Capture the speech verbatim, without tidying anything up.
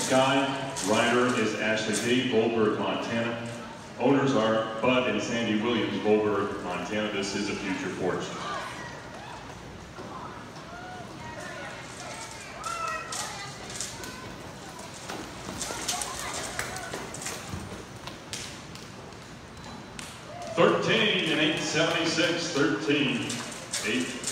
Sky. Rider is Ashley D, Goldberg, Montana. Owners are Bud and Sandy Williams, Goldberg, Montana. This is a future Porsche. thirteen and eight seventy-six, thirteen, eight